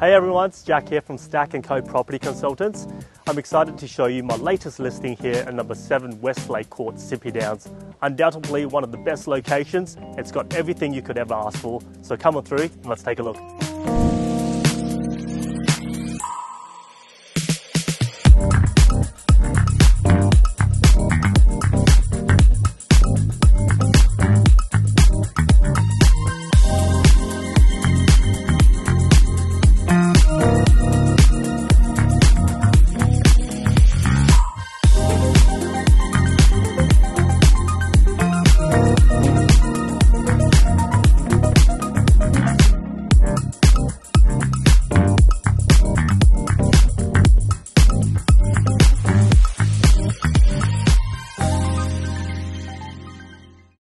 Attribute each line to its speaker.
Speaker 1: Hey everyone, it's Jack here from Stack & Co Property Consultants. I'm excited to show you my latest listing here at number 7 Westlake Court, Sippy Downs. Undoubtedly one of the best locations. It's got everything you could ever ask for. So come on through and let's take a look.